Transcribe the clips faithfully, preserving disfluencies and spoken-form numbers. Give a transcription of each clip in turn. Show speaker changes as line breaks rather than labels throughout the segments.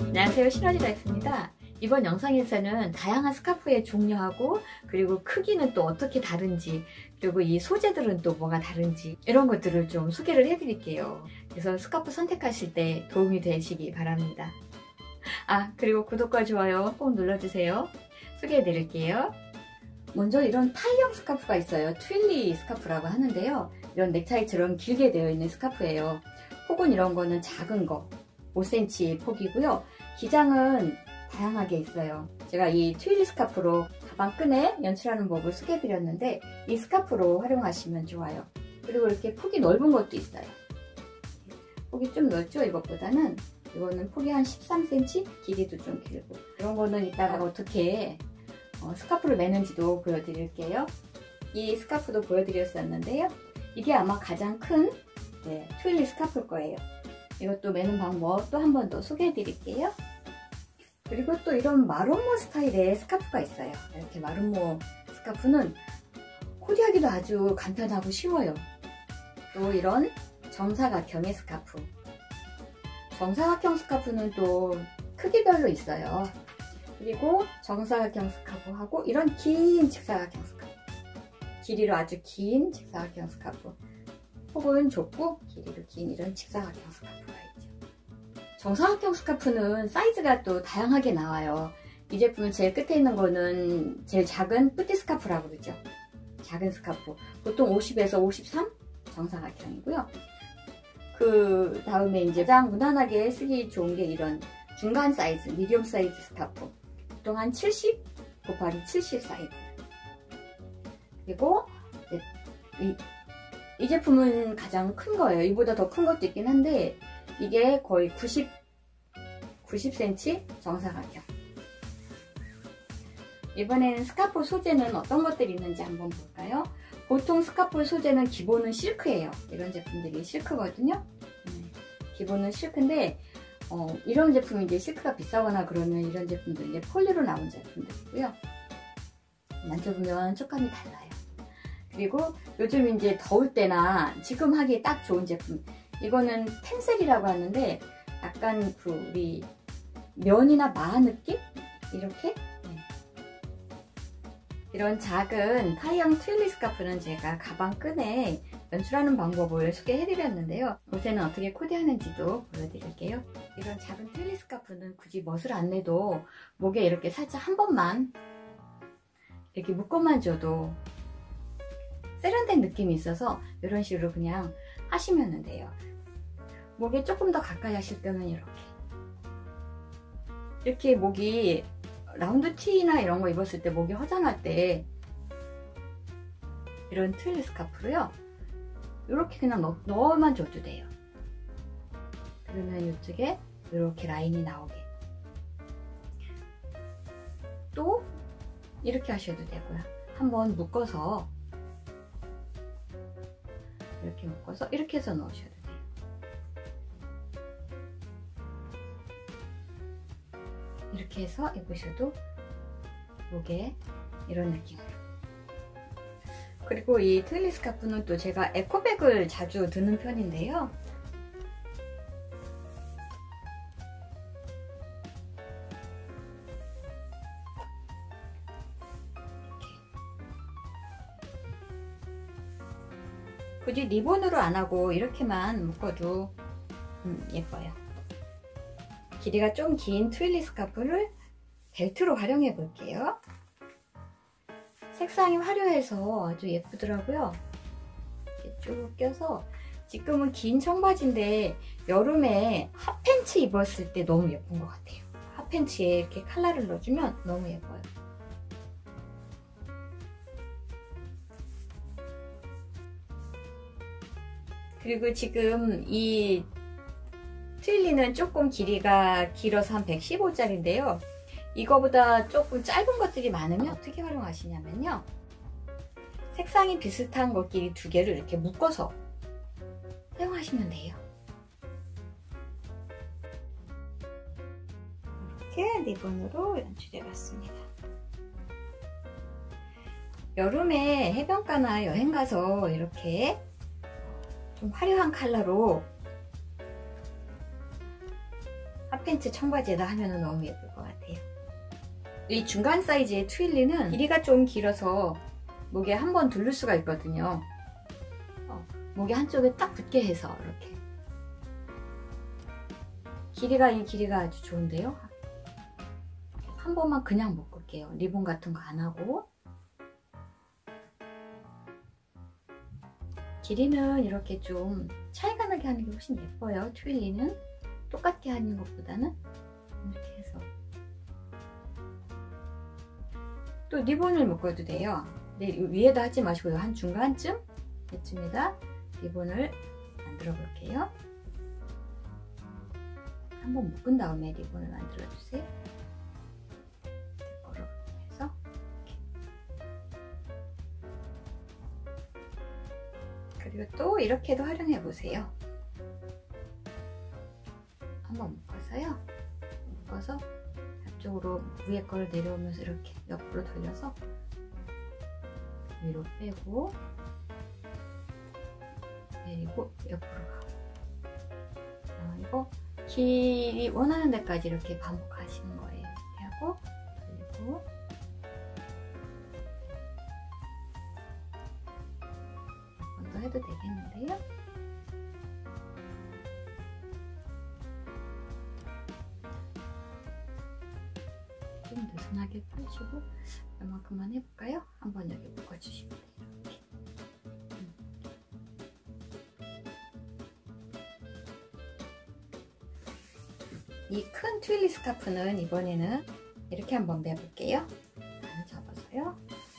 안녕하세요, 시너지라이프입니다. 이번 영상에서는 다양한 스카프의 종류하고 그리고 크기는 또 어떻게 다른지, 그리고 이 소재들은 또 뭐가 다른지 이런 것들을 좀 소개를 해드릴게요. 그래서 스카프 선택하실 때 도움이 되시기 바랍니다. 아, 그리고 구독과 좋아요 꼭 눌러주세요. 소개해드릴게요. 먼저 이런 타이형 스카프가 있어요. 트윌리 스카프라고 하는데요. 이런 넥타이처럼 길게 되어 있는 스카프예요. 혹은 이런 거는 작은 거 오 센티미터 폭이고요. 기장은 다양하게 있어요. 제가 이 트윌리 스카프로 가방끈에 연출하는 법을 소개해드렸는데 이 스카프로 활용하시면 좋아요. 그리고 이렇게 폭이 넓은 것도 있어요. 폭이 좀 넓죠? 이것보다는. 이거는 폭이 한 십삼 센티미터, 길이도 좀 길고. 이런 거는 이따가 어떻게 어, 스카프를 매는지도 보여드릴게요. 이 스카프도 보여드렸었는데요. 이게 아마 가장 큰 네, 트윌리 스카프일 거예요. 이것도 매는 방법 또 한 번 더 소개해 드릴게요. 그리고 또 이런 마론모 스타일의 스카프가 있어요. 이렇게 마론모 스카프는 코디하기도 아주 간편하고 쉬워요. 또 이런 정사각형의 스카프. 정사각형 스카프는 또 크기별로 있어요. 그리고 정사각형 스카프하고 이런 긴 직사각형 스카프. 길이로 아주 긴 직사각형 스카프. 폭은 좁고 길이로 긴 이런 직사각형 스카프가 있죠. 정사각형 스카프는 사이즈가 또 다양하게 나와요. 이 제품 제일 끝에 있는 거는 제일 작은 뿌띠 스카프라고 그러죠. 작은 스카프. 보통 오십에서 오십삼 정사각형이고요. 그 다음에 이제 가장 무난하게 쓰기 좋은 게 이런 중간 사이즈, 미디엄 사이즈 스카프. 보통 한 칠십 곱하기 칠십 사이즈. 그리고 이 이 제품은 가장 큰 거예요. 이보다 더 큰 것도 있긴 한데 이게 거의 구십, 구십 센티미터 정사각형. 이번에는 스카프 소재는 어떤 것들이 있는지 한번 볼까요? 보통 스카프 소재는 기본은 실크예요. 이런 제품들이 실크거든요. 음, 기본은 실크인데 어, 이런 제품이 이제 실크가 비싸거나 그러면 이런 제품도 이제 폴리로 나온 제품들이고요. 만져보면 촉감이 달라요. 그리고 요즘 이제 더울 때나 지금 하기에 딱 좋은 제품. 이거는 텐셀이라고 하는데 약간 그 우리 면이나 마 느낌? 이렇게? 네. 이런 작은 타이형 트윌리 스카프는 제가 가방끈에 연출하는 방법을 소개해드렸는데요. 요새는 어떻게 코디하는지도 보여드릴게요. 이런 작은 트윌리 스카프는 굳이 멋을 안 내도 목에 이렇게 살짝 한 번만 이렇게 묶어만 줘도 세련된 느낌이 있어서 이런 식으로 그냥 하시면 돼요. 목에 조금 더 가까이 하실 때는 이렇게 이렇게 목이 라운드 티나 이런 거 입었을 때 목이 허전할 때 이런 트윌리 스카프로요 이렇게 그냥 넣, 넣어만 줘도 돼요. 그러면 이쪽에 이렇게 라인이 나오게. 또 이렇게 하셔도 되고요. 한번 묶어서 이렇게 묶어서 이렇게 해서 넣으셔도 돼요. 이렇게 해서 입으셔도 목에 이런 느낌으로. 그리고 이 트윌리 스카프는 또 제가 에코백을 자주 드는 편인데요. 굳이 리본으로 안 하고 이렇게만 묶어도 음, 예뻐요. 길이가 좀 긴 트윌리 스카프를 벨트로 활용해 볼게요. 색상이 화려해서 아주 예쁘더라고요. 이렇게 쭉 껴서 지금은 긴 청바지인데 여름에 핫팬츠 입었을 때 너무 예쁜 것 같아요. 핫팬츠에 이렇게 컬러를 넣어주면 너무 예뻐요. 그리고 지금 이 트윌리는 조금 길이가 길어서 한 백십오 짜리인데요. 이거보다 조금 짧은 것들이 많으면 어떻게 활용하시냐면요. 색상이 비슷한 것끼리 두 개를 이렇게 묶어서 사용하시면 돼요. 이렇게 리본으로 연출해봤습니다. 여름에 해변가나 여행 가서 이렇게 좀 화려한 컬러로 핫팬츠 청바지에다 하면 너무 예쁠 것 같아요. 이 중간 사이즈의 트윌리는 길이가 좀 길어서 목에 한번 두를 수가 있거든요. 어, 목에 한쪽에 딱 붙게 해서 이렇게. 길이가 이 길이가 아주 좋은데요. 한 번만 그냥 묶을게요. 리본 같은 거 안 하고. 길이는 이렇게 좀 차이가 나게 하는 게 훨씬 예뻐요. 트윌리는 똑같게 하는 것보다는 이렇게 해서. 또 리본을 묶어도 돼요. 네, 위에다 하지 마시고요. 한 중간쯤 이쯤에다 리본을 만들어 볼게요. 한번 묶은 다음에 리본을 만들어 주세요. 해서 그리고 또 이렇게도 활용해 보세요. 한번 묶어서요. 묶어서 앞쪽으로 위에 걸 내려오면서 이렇게 옆으로 돌려서 위로 빼고 내리고 옆으로 가고. 어, 이거 길이 원하는 데까지 이렇게 반복하시는 거예요. 이렇게 하고 돌리고 한 번 더 해도 되겠는데요. 좀 느슨하게 펴시고 이만큼만 해볼까요? 한번 여기 묶어주시면 돼요. 이 큰 트윌리 스카프는 이번에는 이렇게 한번 매볼게요. 안을 접어서요.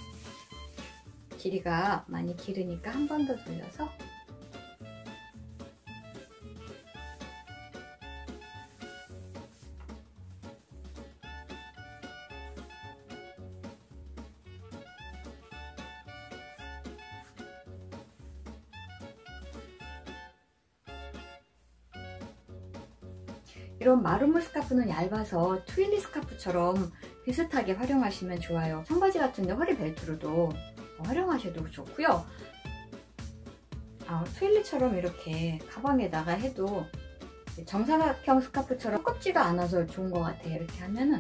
길이가 많이 길으니까 한 번 더 돌려서 이런 마루물 스카프는 얇아서 트윌리 스카프처럼 비슷하게 활용하시면 좋아요. 청바지 같은데 허리 벨트로도 활용하셔도 좋고요. 아, 트윌리처럼 이렇게 가방에다가 해도 정사각형 스카프처럼 두껍지가 않아서 좋은 것 같아요. 이렇게 하면은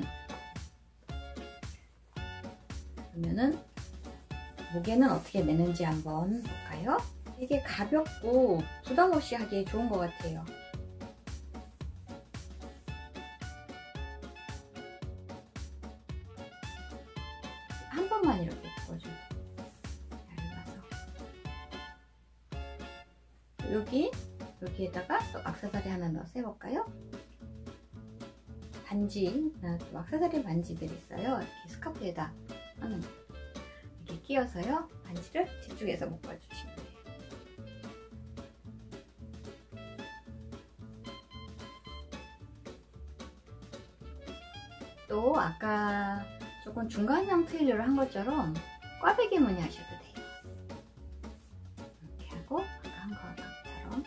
그러면은 목에는 어떻게 매는지 한번 볼까요? 되게 가볍고 부담 없이 하기에 좋은 것 같아요. 한 번만 이렇게 묶어줘요. 얇아서. 여기, 여기에다가 또 액세서리 하나 넣어서 해볼까요? 반지, 또 액세서리 반지들 있어요. 이렇게 스카프에다 하는 거. 이렇게 끼워서요. 반지를 뒤쪽에서 묶어주시면 돼요. 또 아까 조금 중간형 트윌리를 한 것처럼 꽈배기 무늬 하셔도 돼요. 이렇게 하고 아까 한 거처럼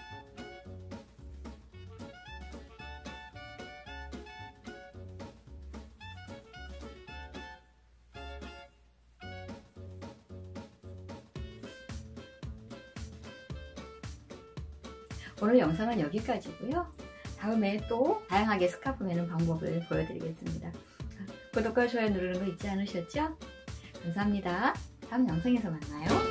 오늘 영상은 여기까지고요. 다음에 또 다양하게 스카프 매는 방법을 보여드리겠습니다. 구독과 좋아요 누르는 거 잊지 않으셨죠? 감사합니다. 다음 영상에서 만나요.